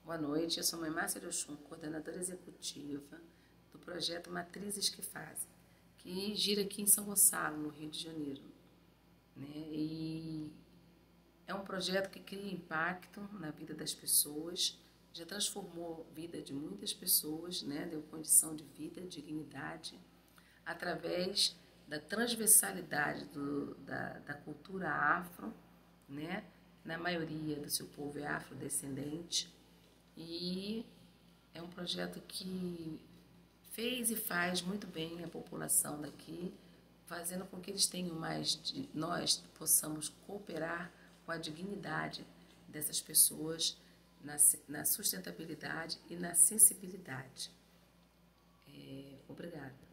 Boa noite, eu sou Mãe Márcia de Oxum, coordenadora executiva do projeto Matrizes que Fazem, que gira aqui em São Gonçalo, no Rio de Janeiro, né? E é um projeto que cria impacto na vida das pessoas, já transformou a vida de muitas pessoas, né? Deu condição de vida, dignidade, através da transversalidade da cultura afro, né? Na maioria do seu povo é afrodescendente, e é um projeto que fez e faz muito bem a população daqui, fazendo com que eles tenham mais, nós possamos cooperar com a dignidade dessas pessoas na sustentabilidade e na sensibilidade. Obrigada.